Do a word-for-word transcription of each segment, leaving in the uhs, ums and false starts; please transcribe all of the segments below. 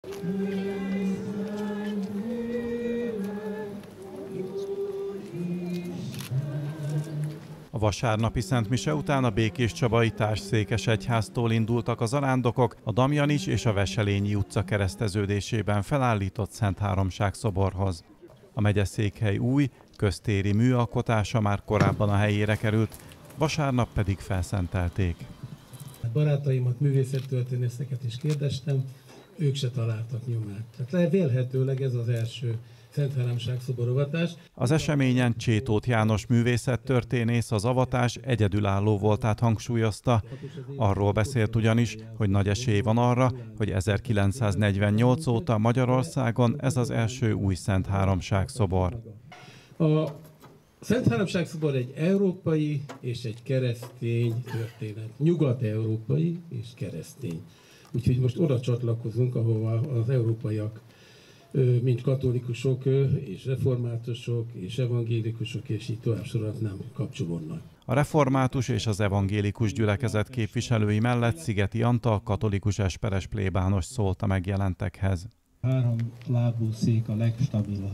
A vasárnapi szentmise után a Békéscsabai Társszékesegyháztól indultak a zarándokok a Damjanics és a Veselényi utca kereszteződésében felállított Szentháromság szoborhoz. A megyeszékhely új, köztéri műalkotása már korábban a helyére került, vasárnap pedig felszentelték. Barátaimat, művészettörténészeket is kérdeztem, ők se találtak nyomát. Tehát vélhetőleg ez az első Szentháromság szoborovatás. Az eseményen Csétóth János művészettörténész az avatás egyedülálló voltát hangsúlyozta. Arról beszélt ugyanis, hogy nagy esély van arra, hogy ezerkilencszáznegyvennyolc óta Magyarországon ez az első új Szentháromság szobor. A Szentháromság szobor egy európai és egy keresztény történet. Nyugat-európai és keresztény. Úgyhogy most oda csatlakozunk, ahova az európaiak, mint katolikusok, és reformátusok, és evangélikusok, és így tovább sorolhatnám, kapcsolódnak. A református és az evangélikus gyülekezet képviselői mellett Szigeti Antal katolikus esperes plébános szólt a megjelentekhez. Három lábú szék a legstabilabb.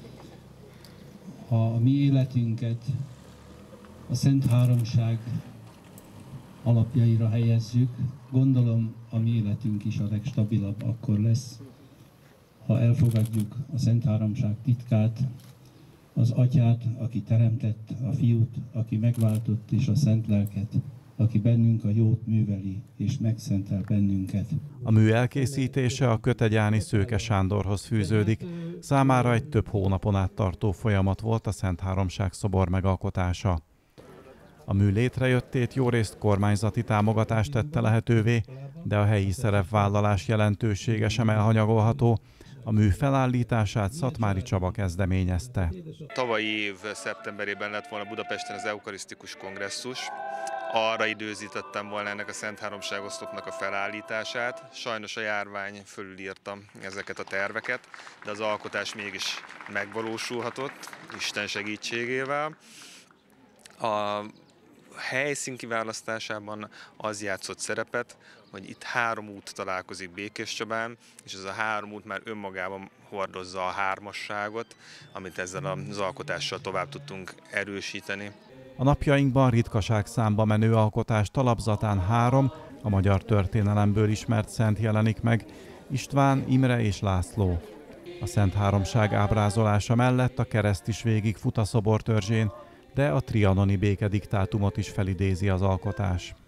Ha a mi életünket a Szentháromság alapjaira helyezzük, gondolom a mi életünk is a legstabilabb akkor lesz, ha elfogadjuk a Szentháromság titkát, az Atyát, aki teremtett, a Fiút, aki megváltott, és a Szent Lelket, aki bennünk a jót műveli, és megszentel bennünket. A mű elkészítése a kötegyáni Szőke Sándorhoz fűződik. Számára egy több hónapon át tartó folyamat volt a Szentháromság szobor megalkotása. A mű létrejöttét jórészt kormányzati támogatást tette lehetővé, de a helyi szerepvállalás jelentősége sem elhanyagolható. A mű felállítását Szatmári Csaba kezdeményezte. Tavalyi év szeptemberében lett volna Budapesten az eukarisztikus kongresszus. Arra időzítettem volna ennek a Szentháromság oszlopnak a felállítását. Sajnos a járvány fölülírta ezeket a terveket, de az alkotás mégis megvalósulhatott, Isten segítségével. A helyszín kiválasztásában az játszott szerepet, hogy itt három út találkozik Békéscsabán, és ez a három út már önmagában hordozza a hármasságot, amit ezzel az alkotással tovább tudtunk erősíteni. A napjainkban ritkaság számba menő alkotás talapzatán három, a magyar történelemből ismert szent jelenik meg, István, Imre és László. A Szentháromság ábrázolása mellett a kereszt is végigfut a szobortörzsén, de a trianoni békediktátumot is felidézi az alkotás.